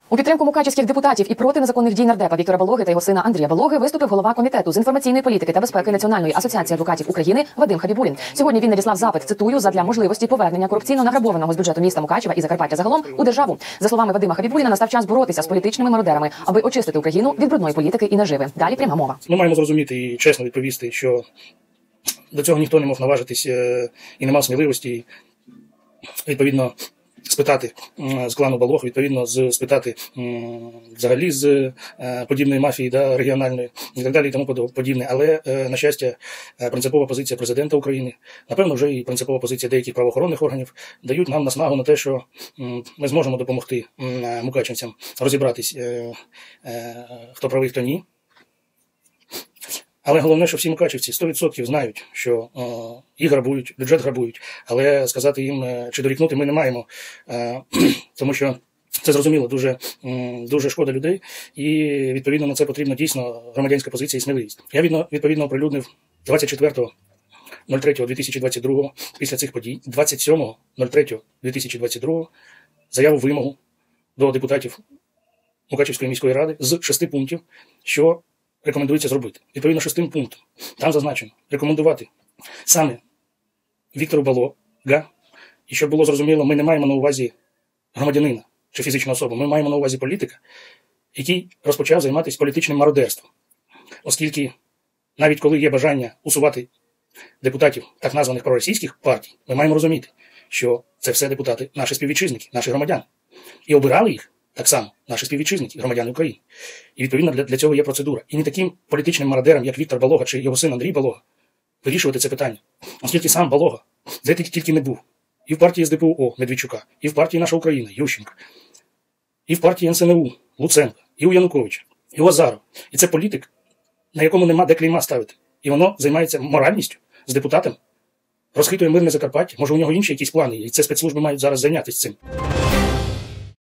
У підтримку мукачівських депутатів і проти незаконних дій нардепа Віктора Балоги та його сина Андрія Балоги виступив голова комітету з інформаційної політики та безпеки Національної асоціації адвокатів України Вадим Хабібулін. Сьогодні він надіслав запит, цитую, задля можливості повернення корупційно награбованого з бюджету міста Мукачева і Закарпаття загалом у державу. За словами Вадима Хабібуліна, настав час боротися з політичними мародерами, аби очистити Україну від брудної політики і наживи. Далі пряма мова. Ми маємо зрозуміти і чесно відповісти, що до цього ніхто не мог наважитись і не мав сміливості, відповідно, спитати з клану Балог, відповідно, спитати взагалі з подібної мафії, да, регіональної і так далі і тому подібне. Але, на щастя, принципова позиція президента України, напевно, вже і принципова позиція деяких правоохоронних органів дають нам наснагу на те, що ми зможемо допомогти мукачівцям розібратись, хто правий, хто ні. Але головне, що всі мукачівці 100% знають, що їх грабують, бюджет грабують, але сказати їм чи дорікнути ми не маємо, тому що це зрозуміло, дуже шкода людей, і відповідно на це потрібно дійсно громадянська позиція і сміливість. Я відповідно оприлюднив 24.03.2022 після цих подій, 27.03.2022 заяву-вимогу до депутатів Мукачівської міської ради з 6 пунктів, що рекомендується зробити. Відповідно 6 пунктам. Там зазначено рекомендувати саме Віктору Балога, і щоб було зрозуміло, ми не маємо на увазі громадянина чи фізичну особу, ми маємо на увазі політика, який розпочав займатися політичним мародерством. Оскільки навіть коли є бажання усувати депутатів так названих проросійських партій, ми маємо розуміти, що це все депутати наші співвітчизники, наші громадяни. І обирали їх так само наші співвітчизники, громадяни України. І відповідно для цього є процедура. І не таким політичним мародерам, як Віктор Балога чи його син Андрій Балога, вирішувати це питання. Оскільки сам Балога, де тільки не був, і в партії СДПУ Медведчука, і в партії «Наша Україна» Ющенка, і в партії НСНУ Луценка, і у Януковича, і у Азарова. І це політик, на якому нема де клейма ставити. І воно займається моральністю з депутатами, розхитує мирне Закарпаття. Може, у нього інші якісь плани, і це спецслужби мають зараз зайнятися цим.